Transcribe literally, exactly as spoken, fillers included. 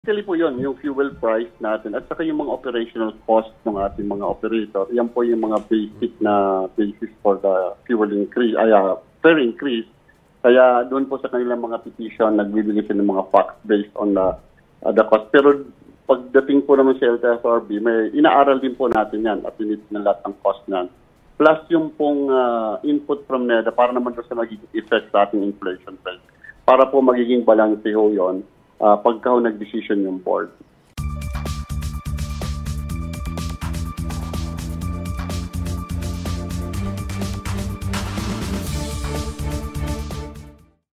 Actually po yun, yung fuel price natin at saka yung mga operational cost ng ating mga operator. Yan po yung mga basic na basis for the fuel increase, ay uh, fare increase. Kaya doon po sa kanilang mga petition, nagbibigay sila ng mga facts based on the, uh, the cost. Pero pagdating po naman sa L T F R B, may inaaral din po natin yan at pinit na lahat ng cost nan. Plus yung pong uh, input from NEDA para naman doon sa magiging effect sa ating inflation rate. Para po magiging balance ho yun. Uh, pagka nag-decision yung board.